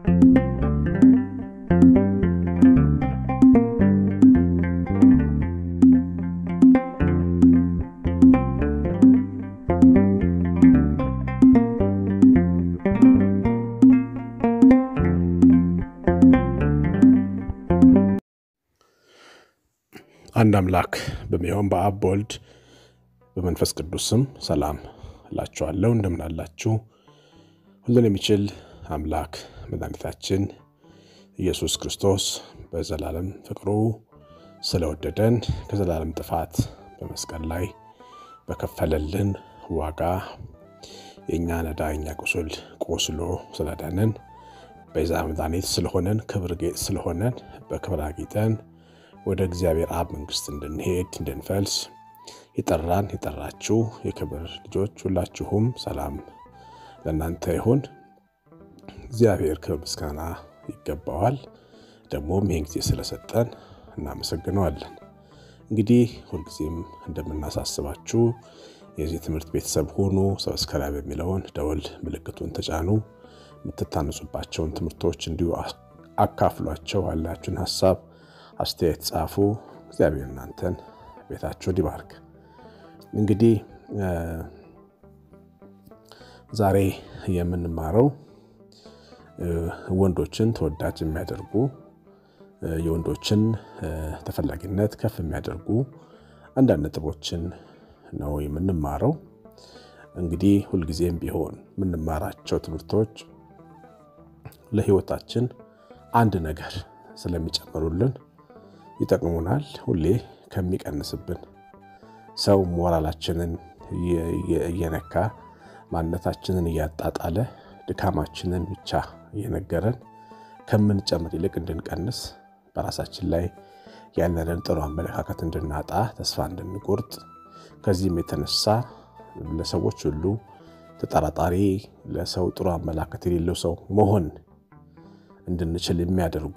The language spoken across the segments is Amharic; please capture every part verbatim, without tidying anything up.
አንድ አምላክ በሚሆን በአብ በወልድ በመንፈስ ቅዱስም ሰላም እላችኋለሁ። እንደምን አላችሁ? ሁሉን የሚችል አምላክ መድኃኒታችን ኢየሱስ ክርስቶስ በዘላለም ፍቅሩ ስለወደደን ከዘላለም ጥፋት በመስቀል ላይ በከፈለልን ዋጋ የኛ ነዳኛ ቁስል ቆስሎ ስለዳነን በዛ መድኃኒት ስለሆነን ክብር ጌጥ ስለሆነን በክብር አግኝተን ወደ እግዚአብሔር አብ መንግስት እንድንሄድ እንድንፈልስ ይጠራን ይጠራችሁ የክብር ልጆች ሁላችሁም ሰላም ለእናንተ ይሁን። እግዚአብሔር ክብር ምስጋና ይገባዋል። ደግሞም ይህን ጊዜ ስለሰጠን እናመሰግነዋለን። እንግዲህ ሁልጊዜም እንደምናሳስባችሁ የዚህ ትምህርት ቤተሰብ ሆኑ ሰብስክራይብ የሚለውን ደወል ምልክቱን ተጫኑ። የምትታነጹባቸውን ትምህርቶች እንዲሁ አካፍሏቸው። ያላችሁን ሐሳብ አስተያየት ጻፉ። እግዚአብሔር እናንተን ቤታችሁን ይባርክ። እንግዲህ ዛሬ የምንማረው ወንዶችን ተወዳጅ የሚያደርጉ የወንዶችን ተፈላጊነት ከፍ የሚያደርጉ አንዳንድ ነጥቦችን ነው የምንማረው። እንግዲህ ሁልጊዜም ቢሆን የምንማራቸው ትምህርቶች ለህይወታችን አንድ ነገር ስለሚጨምሩልን ይጠቅሙናል። ሁሌ ከሚቀንስብን ሰው ሞራላችንን እየነካ ማንነታችንን እያጣጣለ ድካማችንን ብቻ እየነገረን ከምንጨምር ይልቅ እንድንቀንስ በራሳችን ላይ ያለንን ጥሩ አመለካከት እንድናጣ ተስፋ እንድንቆርጥ ከዚህም የተነሳ ለሰዎች ሁሉ ተጠራጣሪ ለሰው ጥሩ አመለካከት የሌለው ሰው መሆን እንድንችል የሚያደርጉ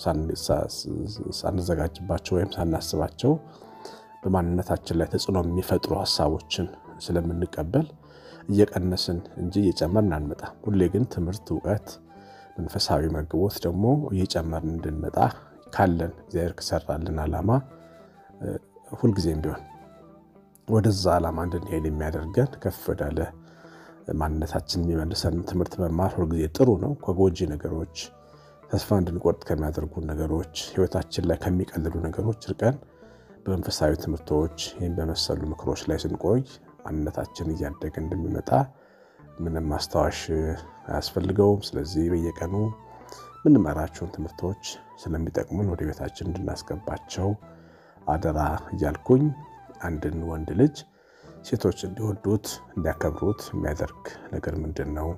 ሳንዘጋጅባቸው ወይም ሳናስባቸው በማንነታችን ላይ ተጽዕኖ የሚፈጥሩ ሐሳቦችን ስለምንቀበል እየቀነስን እንጂ እየጨመርን አንመጣም። ሁሌ ግን ትምህርት ዕውቀት መንፈሳዊ መግቦት ደግሞ እየጨመርን እንድንመጣ ካለን እግዚአብሔር ከሰራልን ዓላማ ሁልጊዜም ቢሆን ወደዛ ዓላማ እንድንሄድ የሚያደርገን ከፍ ወዳለ ማንነታችን የሚመልሰን ትምህርት መማር ሁልጊዜ ጥሩ ነው። ከጎጂ ነገሮች ተስፋ እንድንቆርጥ ከሚያደርጉ ነገሮች ህይወታችን ላይ ከሚቀልሉ ነገሮች ርቀን በመንፈሳዊ ትምህርቶች ይህን በመሰሉ ምክሮች ላይ ስንቆይ ማንነታችን እያደገ እንደሚመጣ ምንም ማስተዋሽ አያስፈልገውም። ስለዚህ በየቀኑ ምንመራቸውን ትምህርቶች ስለሚጠቅሙን ወደ ቤታችን እንድናስገባቸው አደራ እያልኩኝ አንድን ወንድ ልጅ ሴቶች እንዲወዱት እንዲያከብሩት የሚያደርግ ነገር ምንድነው?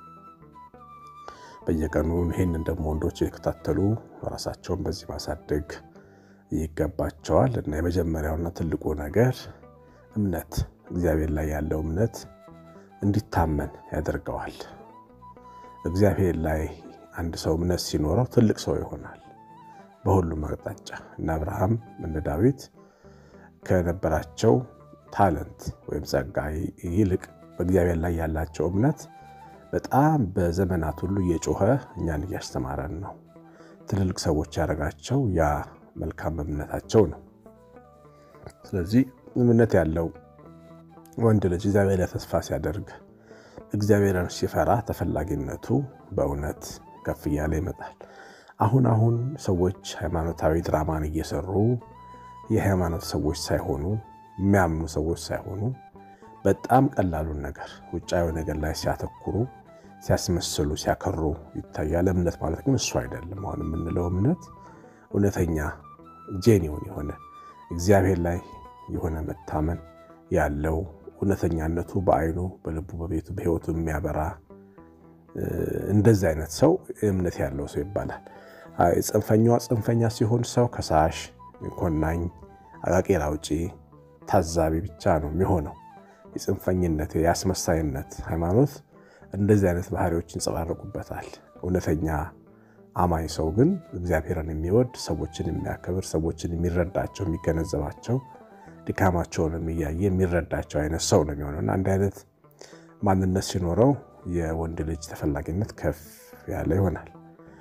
በየቀኑ ይሄንን ደግሞ ወንዶች ይከታተሉ ራሳቸውን በዚህ ማሳደግ ይገባቸዋል። እና የመጀመሪያውና ትልቁ ነገር እምነት እግዚአብሔር ላይ ያለው እምነት እንዲታመን ያደርገዋል። እግዚአብሔር ላይ አንድ ሰው እምነት ሲኖረው ትልቅ ሰው ይሆናል በሁሉም አቅጣጫ። እና አብርሃም እንደ ዳዊት ከነበራቸው ታለንት ወይም ጸጋ ይልቅ በእግዚአብሔር ላይ ያላቸው እምነት በጣም በዘመናት ሁሉ እየጮኸ እኛን እያስተማረን ነው። ትልልቅ ሰዎች ያረጋቸው ያ መልካም እምነታቸው ነው። ስለዚህ እምነት ያለው ወንድ ልጅ እግዚአብሔር ላይ ተስፋ ሲያደርግ እግዚአብሔርን ሲፈራ ተፈላጊነቱ በእውነት ከፍ እያለ ይመጣል። አሁን አሁን ሰዎች ሃይማኖታዊ ድራማን እየሰሩ የሃይማኖት ሰዎች ሳይሆኑ የሚያምኑ ሰዎች ሳይሆኑ በጣም ቀላሉን ነገር ውጫዊ ነገር ላይ ሲያተኩሩ ሲያስመስሉ ሲያከሩ ይታያል። እምነት ማለት ግን እሱ አይደለም። አሁን የምንለው እምነት እውነተኛ ጄኒውን የሆነ እግዚአብሔር ላይ የሆነ መታመን ያለው እውነተኛነቱ በአይኑ በልቡ በቤቱ በህይወቱ የሚያበራ እንደዚህ አይነት ሰው እምነት ያለው ሰው ይባላል። ጽንፈኛው ጽንፈኛ ሲሆን ሰው ከሳሽ ኮናኝ አቃቂር አውጪ ታዛቢ ብቻ ነው የሚሆነው። የጽንፈኝነት ያስመሳይነት ሃይማኖት እንደዚህ አይነት ባህሪዎችን እንጸባረቁበታል። እውነተኛ አማኝ ሰው ግን እግዚአብሔርን የሚወድ ሰዎችን የሚያከብር ሰዎችን የሚረዳቸው የሚገነዘባቸው ድካማቸውን የሚያየ የሚረዳቸው አይነት ሰው ነው የሚሆነው። እና አንድ አይነት ማንነት ሲኖረው የወንድ ልጅ ተፈላጊነት ከፍ ያለ ይሆናል።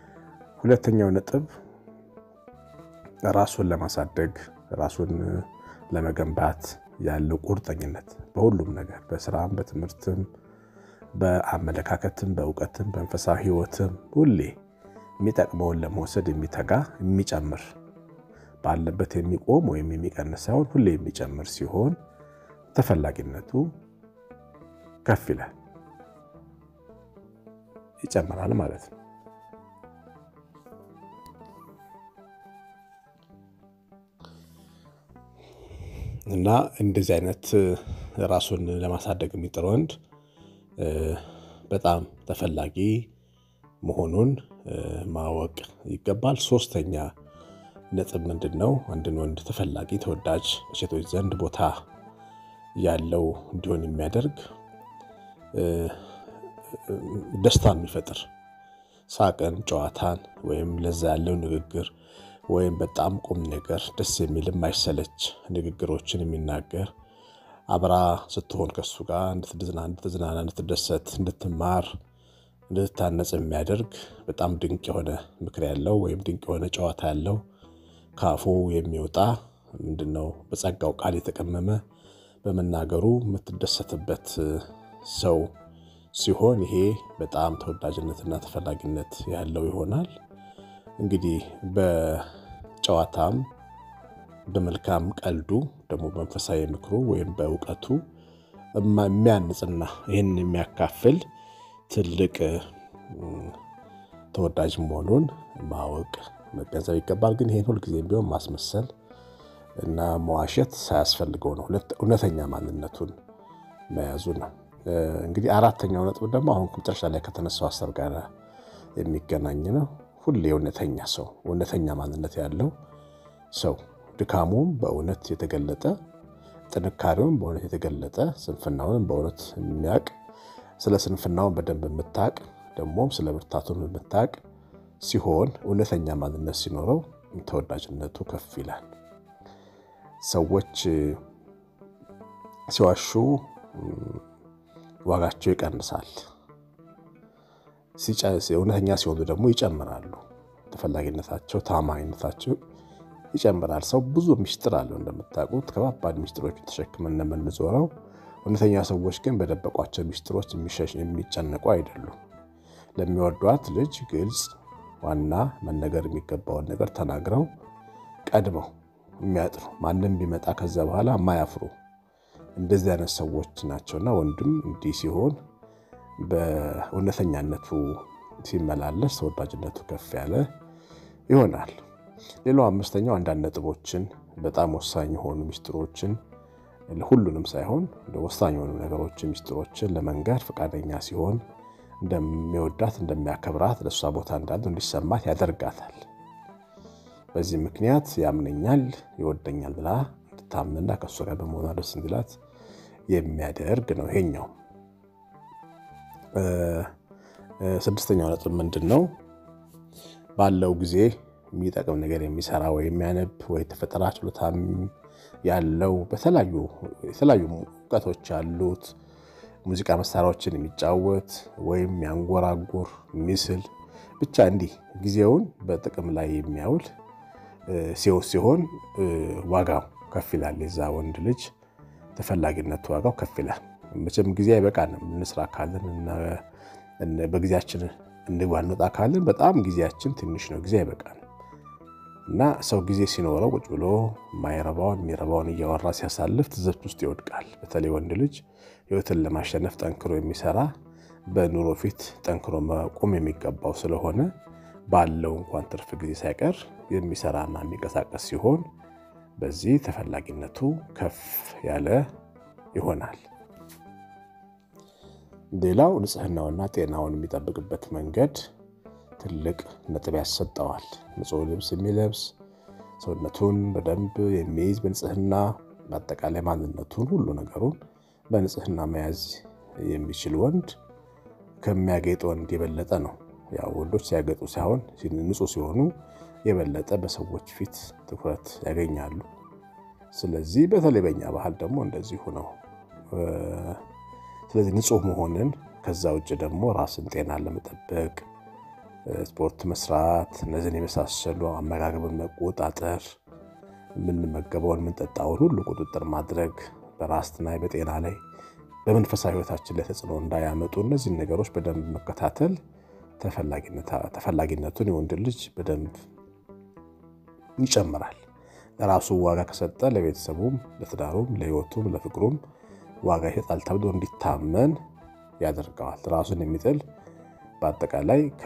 ሁለተኛው ነጥብ ራሱን ለማሳደግ ራሱን ለመገንባት ያለው ቁርጠኝነት በሁሉም ነገር በስራም በትምህርትም በአመለካከትም በእውቀትም በመንፈሳዊ ህይወትም ሁሌ የሚጠቅመውን ለመውሰድ የሚተጋ የሚጨምር ባለበት የሚቆም ወይም የሚቀንስ ሳይሆን ሁሌ የሚጨምር ሲሆን ተፈላጊነቱ ከፍ ይላል ይጨምራል ማለት ነው። እና እንደዚህ አይነት ራሱን ለማሳደግ የሚጥር ወንድ በጣም ተፈላጊ መሆኑን ማወቅ ይገባል። ሶስተኛ ነጥብ ምንድነው? አንድን ወንድ ተፈላጊ ተወዳጅ ሴቶች ዘንድ ቦታ ያለው እንዲሆን የሚያደርግ ደስታን የሚፈጥር ሳቅን ጨዋታን ወይም ለዛ ያለው ንግግር ወይም በጣም ቁም ነገር ደስ የሚል የማይሰለች ንግግሮችን የሚናገር አብራ ስትሆን ከሱ ጋር እንድትዝናና እንድትዝናና እንድትደሰት እንድትማር እንድትታነጽ የሚያደርግ በጣም ድንቅ የሆነ ምክር ያለው ወይም ድንቅ የሆነ ጨዋታ ያለው ካፉ የሚወጣ ምንድነው በጸጋው ቃል የተቀመመ በመናገሩ የምትደሰትበት ሰው ሲሆን ይሄ በጣም ተወዳጅነትና ተፈላጊነት ያለው ይሆናል። እንግዲህ በጨዋታም በመልካም ቀልዱ ደግሞ መንፈሳዊ ምክሩ ወይም በእውቀቱ የሚያንጽና ይሄን የሚያካፍል ትልቅ ተወዳጅ መሆኑን ማወቅ መገንዘብ ይገባል። ግን ይሄን ሁሉ ጊዜ ቢሆን ማስመሰል እና መዋሸት ሳያስፈልገው ነው እውነተኛ ማንነቱን መያዙ ነው። እንግዲህ አራተኛው ነጥብ ደግሞ አሁን መጨረሻ ላይ ከተነሳው ሐሳብ ጋር የሚገናኝ ነው። ሁሌ እውነተኛ ሰው እውነተኛ ማንነት ያለው ሰው ድካሙም በእውነት የተገለጠ ጥንካሬውም በእውነት የተገለጠ ስንፍናውንም በእውነት የሚያቅ ስለ ስንፍናው በደንብ የምታቅ ደሞም ስለ ብርታቱም የምታቅ ሲሆን እውነተኛ ማንነት ሲኖረው ተወዳጅነቱ ከፍ ይላል። ሰዎች ሲዋሹ ዋጋቸው ይቀንሳል። ሲጨስ እውነተኛ ሲሆኑ ደግሞ ይጨምራሉ። ተፈላጊነታቸው ታማኝነታቸው ይጨምራል። ሰው ብዙ ምስጢር አለው እንደምታውቁት ከባባድ ምስጢሮች ተሸክመን ነው የምንዞረው። እውነተኛ ሰዎች ግን በደበቋቸው ምስጢሮች የሚሸሽ የሚጨነቁ አይደሉም። ለሚወዷት ልጅ ግልጽ ዋና መነገር የሚገባውን ነገር ተናግረው ቀድመው የሚያጥሩ ማንንም ቢመጣ ከዛ በኋላ ማያፍሩ እንደዚህ አይነት ሰዎች ናቸውና ወንድም እንዲህ ሲሆን በእውነተኛነቱ ሲመላለስ ተወዳጅነቱ ከፍ ያለ ይሆናል። ሌላው አምስተኛው አንዳንድ ነጥቦችን በጣም ወሳኝ ሆኑ ምስጢሮችን ለሁሉንም ሳይሆን ወሳኝ ሆኑ ነገሮችን ምስጢሮችን ለመንገር ፈቃደኛ ሲሆን እንደሚወዳት እንደሚያከብራት ለሷ ቦታ እንዳለው እንዲሰማት ያደርጋታል። በዚህ ምክንያት ያምነኛል ይወደኛል ብላ እንድታምንና ከሱ ጋር በመሆኗ ደስ እንዲላት የሚያደርግ ነው። ይሄኛው ስድስተኛው ነጥብ ምንድነው? ባለው ጊዜ የሚጠቅም ነገር የሚሰራ ወይ የሚያነብ ወይ ተፈጠራ ችሎታም ያለው በተለያዩ የተለያዩ ዕውቀቶች ያሉት ሙዚቃ መሳሪያዎችን የሚጫወት ወይም ያንጎራጉር ሚስል ብቻ እንዲህ ጊዜውን በጥቅም ላይ የሚያውል ሲው ሲሆን ዋጋው ከፍ ይላል። የዛ ወንድ ልጅ ተፈላጊነቱ ዋጋው ከፍ ይላል። መቼም ጊዜ አይበቃንም። እንስራ ካለን እና በጊዜያችን እንግባንወጣ ካለን በጣም ጊዜያችን ትንሽ ነው። ጊዜ አይበቃንም እና ሰው ጊዜ ሲኖረው ቁጭ ብሎ ማይረባውን ሚረባውን እያወራ ሲያሳልፍ ትዝብት ውስጥ ይወድቃል። በተለይ ወንድ ልጅ ህይወትን ለማሸነፍ ጠንክሮ የሚሰራ በኑሮ ፊት ጠንክሮ መቆም የሚገባው ስለሆነ ባለው እንኳን ትርፍ ጊዜ ሳይቀር የሚሰራና የሚንቀሳቀስ ሲሆን በዚህ ተፈላጊነቱ ከፍ ያለ ይሆናል። ሌላው ንጽህናውና ጤናውን የሚጠብቅበት መንገድ ትልቅ ነጥብ ያሰጠዋል። ንጹህ ልብስ የሚለብስ ሰውነቱን በደንብ የሚይዝ በንጽህና በአጠቃላይ ማንነቱን ሁሉ ነገሩን በንጽህና መያዝ የሚችል ወንድ ከሚያጌጥ ወንድ የበለጠ ነው። ያው ወንዶች ሲያጌጡ ሳይሆን ንጹህ ሲሆኑ የበለጠ በሰዎች ፊት ትኩረት ያገኛሉ። ስለዚህ በተለይ በእኛ ባህል ደግሞ እንደዚህ ነው። ስለዚህ ንጹህ መሆንን ከዛ ውጭ ደግሞ ራስን ጤና ለመጠበቅ ስፖርት መስራት እነዚህን የመሳሰሉ አመጋገብን መቆጣጠር ምን መገበውን ምን ጠጣውን ሁሉ ቁጥጥር ማድረግ በራስና በጤና ላይ በመንፈሳዊ ህይወታችን ላይ ተጽዕኖ እንዳያመጡ እነዚህ ነገሮች በደንብ መከታተል ተፈላጊነት ተፈላጊነቱን የወንድ ልጅ በደንብ ይጨምራል ለራሱ ዋጋ ከሰጠ ለቤተሰቡም ለትዳሩም ለህይወቱም ለፍቅሩም ዋጋ ይሰጣል ተብሎ እንዲታመን ያደርጋል ራሱን የሚጥል በአጠቃላይ ከ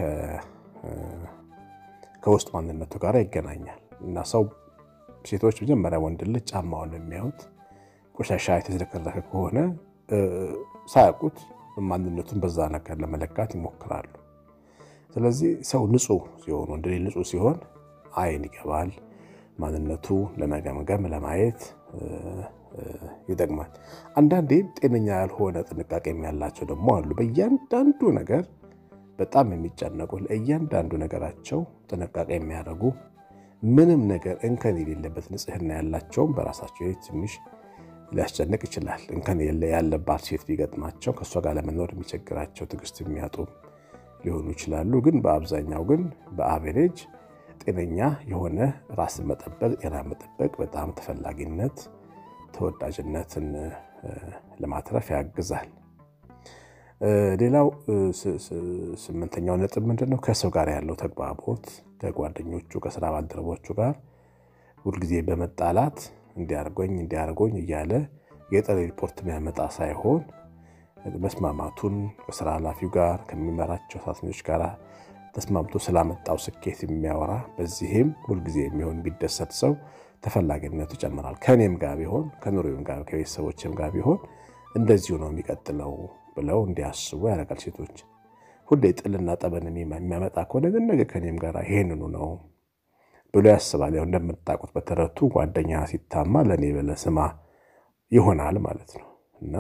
ከውስጥ ማንነቱ ጋር ይገናኛል እና ሰው ሴቶች መጀመሪያ ወንድ ልጅ ጫማውን የሚያዩት ቆሻሻ የተዘረከረከ ከሆነ ሳያውቁት ማንነቱን በዛ ነገር ለመለካት ይሞክራሉ ስለዚህ ሰው ንጹህ ሲሆን ወንድ ልጅ ንጹህ ሲሆን አይን ይገባል ማንነቱ ለመገምገም ለማየት ይደግማል አንዳንዴ ጤነኛ ያልሆነ ጥንቃቄ የሚያላቸው ደግሞ አሉ በእያንዳንዱ ነገር በጣም የሚጨነቁ ለእያንዳንዱ ነገራቸው ጥንቃቄ የሚያደርጉ ምንም ነገር እንከን የሌለበት ንጽህና ያላቸው በራሳቸው ትንሽ ሊያስጨንቅ ይችላል እንከን ያለባት ሴት ቢገጥማቸው ከሷ ጋር ለመኖር የሚቸግራቸው ትግስት የሚያጡ ሊሆኑ ይችላሉ ግን በአብዛኛው ግን በአቨሬጅ ጤነኛ የሆነ ራስን መጠበቅ ጤና መጠበቅ በጣም ተፈላጊነት ተወዳጅነትን ለማትረፍ ያግዛል ሌላው ስምንተኛው ነጥብ ምንድነው ከሰው ጋር ያለው ተግባቦት ከጓደኞቹ ከሥራ ባልደረቦቹ ጋር ሁሉ ጊዜ በመጣላት እንዲያርጎኝ እንዲያርጎኝ እያለ የጠሪ ሪፖርት የሚያመጣ ሳይሆን መስማማቱን ከሥራ ኃላፊው ጋር ከሚመራቸው ሰራተኞች ጋር ተስማምቶ ስላመጣው ስኬት የሚያወራ በዚህም ሁሉ ጊዜ የሚሆን ቢደሰት ሰው ተፈላጊነቱ ይጨምራል ከኔም ጋር ቢሆን ከኑሮዬም ጋር ከቤተሰቦቼም ጋር ቢሆን እንደዚሁ ነው የሚቀጥለው ብለው እንዲያስቡ ያደርጋል ሴቶች ሁሌ ጥልና ጠበን የሚያመጣ ከሆነ ግን ነገ ከኔም ጋር ይሄንኑ ነው ብሎ ያስባል ያው እንደምታውቁት በተረቱ ጓደኛ ሲታማ ለኔ በለስማ ይሆናል ማለት ነው እና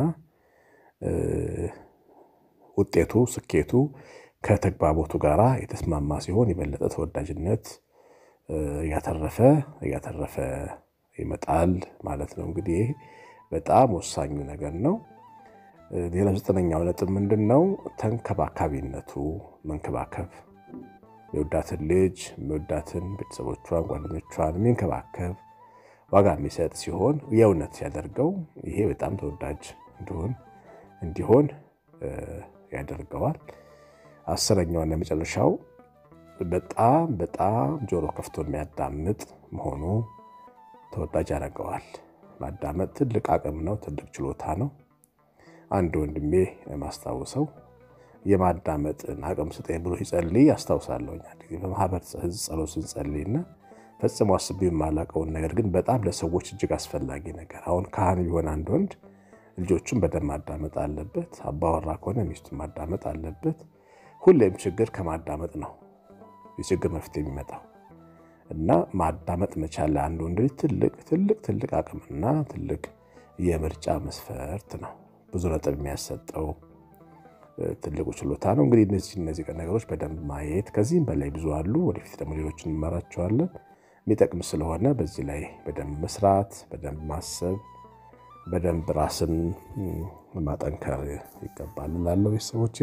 ውጤቱ ስኬቱ ከተግባቦቱ ጋራ የተስማማ ሲሆን የበለጠ ተወዳጅነት ያተረፈ ያተረፈ ይመጣል ማለት ነው እንግዲህ በጣም ወሳኙ ነገር ነው ሌላ ዘጠነኛው ነጥብ ምንድነው ተንከባካቢነቱ መንከባከብ የወዳትን ልጅ የወዳትን ቤተሰቦቿን ጓደኞቿን መንከባከብ ዋጋ የሚሰጥ ሲሆን የእውነት ያደርገው ይሄ በጣም ተወዳጅ እንዲሆን እንዲሆን ያደርገዋል አስረኛው እና መጨረሻው በጣም በጣም ጆሮ ከፍቶ የሚያዳምጥ መሆኑ ተወዳጅ ያደርገዋል ማዳመጥ ትልቅ አቅም ነው ትልቅ ችሎታ ነው አንድ ወንድሜ ማስተዋወሰው የማዳመጥ አቅም ስጠኝ ብሎ ይጸልይ ያስተዋውሳለሁኝ አንዴ በማህበር ጸሎት ስንጸልይና ፈጽሞ አስቤው የማላቀውን ነገር ግን በጣም ለሰዎች እጅግ አስፈላጊ ነገር አሁን ካህን ቢሆን አንድ ወንድ ልጆቹን በደም ማዳመጥ አለበት አባወራ ከሆነ ሚስቱን ማዳመጥ አለበት ሁሌም ችግር ከማዳመጥ ነው የችግር መፍትሄ የሚመጣው እና ማዳመጥ መቻል አንድ ወንድ ትልቅ ትልቅ ትልቅ አቅምና ትልቅ የምርጫ መስፈርት ነው ብዙ ነጥብ የሚያሰጠው ትልቁ ችሎታ ነው እንግዲህ እነዚህ እነዚህ ነገሮች በደንብ ማየት ከዚህም በላይ ብዙ አሉ ወደፊት ደግሞ ሌሎችን እንመራቸዋለን የሚጠቅም ስለሆነ በዚህ ላይ በደንብ መስራት በደንብ ማሰብ በደንብ ራስን ማጠንከር ይገባል እላለሁ ቤተሰቦቼ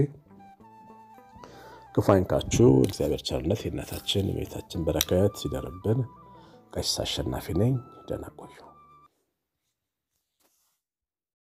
ክፋንካችሁ እግዚአብሔር ቸርነት የእናታችን የቤታችን በረከት ይደርብን ቀሲስ አሸናፊ ነኝ ደህና ቆዩ